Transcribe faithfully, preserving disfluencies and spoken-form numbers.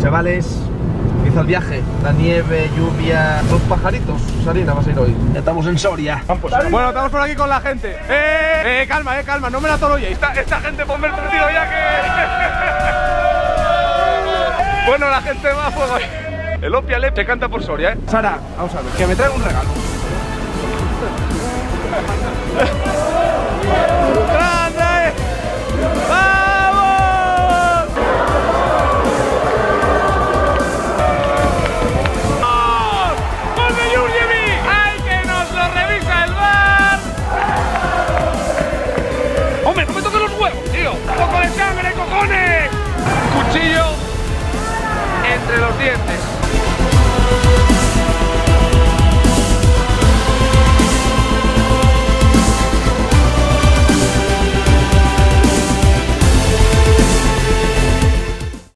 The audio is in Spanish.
Chavales, empieza el viaje. La nieve, lluvia, los pajaritos. Sarina, vas a ir hoy. Ya estamos en Soria. Vamos. Bueno, estamos por aquí con la gente. Eh, eh, calma, eh, calma, no me la atoroyéis. Esta, esta gente ponme el tiro ya que... Bueno, la gente va a fuego. El Opia Lep se canta por Soria, eh. Sara, vamos a ver, que me traiga un regalo. ¡Grande! ¡Ah!